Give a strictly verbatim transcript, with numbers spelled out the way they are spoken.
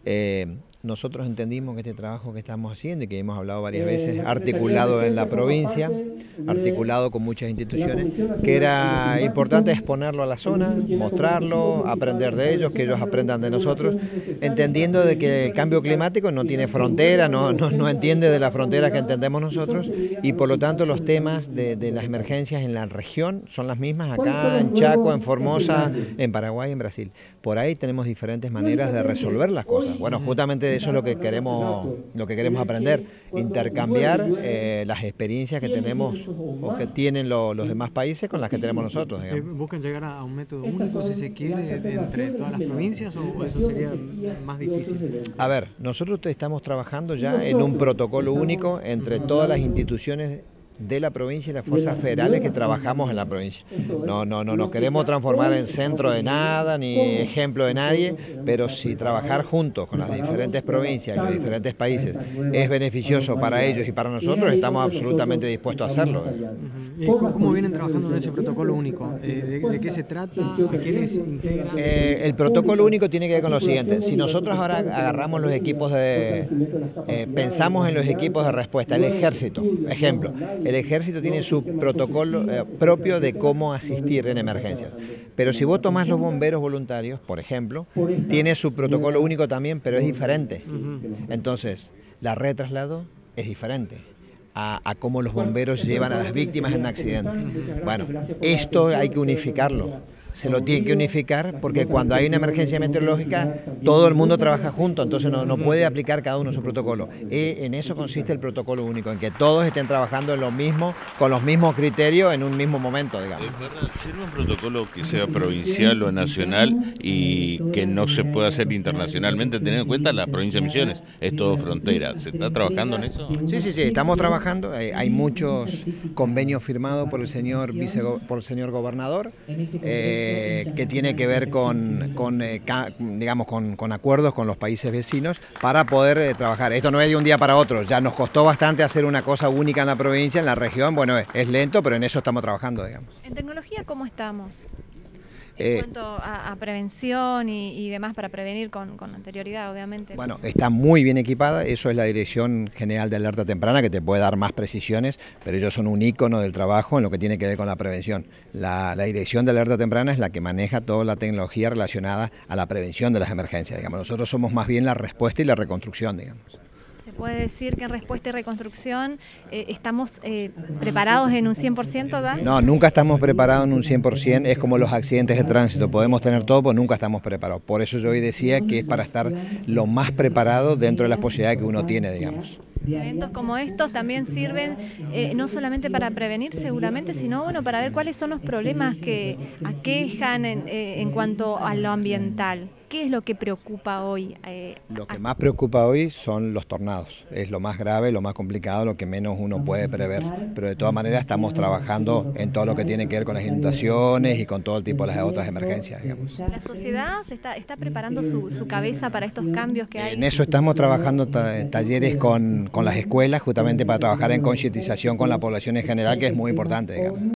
Eh, nosotros entendimos que este trabajo que estamos haciendo y que hemos hablado varias veces, articulado en la provincia, articulado con muchas instituciones, que era importante exponerlo a la zona, mostrarlo, aprender de ellos, que ellos aprendan de nosotros, entendiendo de que el cambio climático no tiene frontera, no, no, no entiende de la frontera que entendemos nosotros, y por lo tanto los temas de, de las emergencias en la región son las mismas acá en Chaco, en Formosa, en Paraguay, en Brasil. Por ahí tenemos diferentes maneras de resolver las cosas. Bueno, justamente eso es lo que queremos, lo que queremos aprender, intercambiar eh, las experiencias que tenemos o que tienen lo, los demás países con las que tenemos nosotros. Eh, ¿Buscan llegar a un método único, si se quiere, entre todas las provincias, o eso sería más difícil? A ver, nosotros estamos trabajando ya en un protocolo único entre todas las instituciones de la provincia y las fuerzas federales que trabajamos en la provincia. No, no, no nos queremos transformar en centro de nada ni ejemplo de nadie, pero si trabajar juntos con las diferentes provincias y los diferentes países es beneficioso para ellos y para nosotros, estamos absolutamente dispuestos a hacerlo. ¿Y cómo, cómo vienen trabajando en ese protocolo único? ¿De, de qué se trata? ¿A quiénes integran? Eh, el protocolo único tiene que ver con lo siguiente. Si nosotros ahora agarramos los equipos de... Eh, pensamos en los equipos de respuesta, el ejército, ejemplo. El ejército tiene su protocolo eh, propio de cómo asistir en emergencias. Pero si vos tomás los bomberos voluntarios, por ejemplo, tiene su protocolo único también, pero es diferente. Entonces, la red de traslado es diferente a, a cómo los bomberos llevan a las víctimas en un accidente. Bueno, esto hay que unificarlo. Se lo tiene que unificar porque cuando hay una emergencia meteorológica todo el mundo trabaja junto, entonces no, no puede aplicar cada uno su protocolo. Y en eso consiste el protocolo único, en que todos estén trabajando en lo mismo, con los mismos criterios en un mismo momento, digamos. Eh, Fernan, ¿sirve un protocolo que sea provincial o nacional y que no se pueda hacer internacionalmente, teniendo en cuenta la provincia de Misiones? Es todo frontera. ¿Se está trabajando en eso? Sí, sí, sí, estamos trabajando. Hay, hay muchos convenios firmados por el señor, vice, por el señor gobernador. Eh, que tiene que ver con, con eh, ca, digamos, con, con acuerdos con los países vecinos para poder eh, trabajar. Esto no es de un día para otro, ya nos costó bastante hacer una cosa única en la provincia, en la región, bueno, es, es lento, pero en eso estamos trabajando, digamos. ¿En tecnología cómo estamos? En Eh, cuanto a, a prevención y, y demás, para prevenir con, con anterioridad, obviamente. Bueno, está muy bien equipada, eso es la Dirección General de Alerta Temprana, que te puede dar más precisiones, pero ellos son un ícono del trabajo en lo que tiene que ver con la prevención. La, la Dirección de Alerta Temprana es la que maneja toda la tecnología relacionada a la prevención de las emergencias, digamos. Nosotros somos más bien la respuesta y la reconstrucción, digamos. ¿Se puede decir que en respuesta y reconstrucción eh, estamos eh, preparados en un cien por ciento, Dan? No, nunca estamos preparados en un cien por cien, es como los accidentes de tránsito, podemos tener todo, pero nunca estamos preparados. Por eso yo hoy decía que es para estar lo más preparado dentro de las posibilidades que uno tiene, digamos. Eventos como estos también sirven eh, no solamente para prevenir seguramente, sino bueno, para ver cuáles son los problemas que aquejan en, eh, en cuanto a lo ambiental. ¿Qué es lo que preocupa hoy? Eh, lo que más preocupa hoy son los tornados, es lo más grave, lo más complicado, lo que menos uno puede prever, pero de todas maneras estamos trabajando en todo lo que tiene que ver con las inundaciones y con todo el tipo de las otras emergencias, digamos. ¿La sociedad se está, está preparando su, su cabeza para estos cambios que hay? En eso estamos trabajando ta talleres con, con las escuelas, justamente para trabajar en concientización con la población en general, que es muy importante, digamos.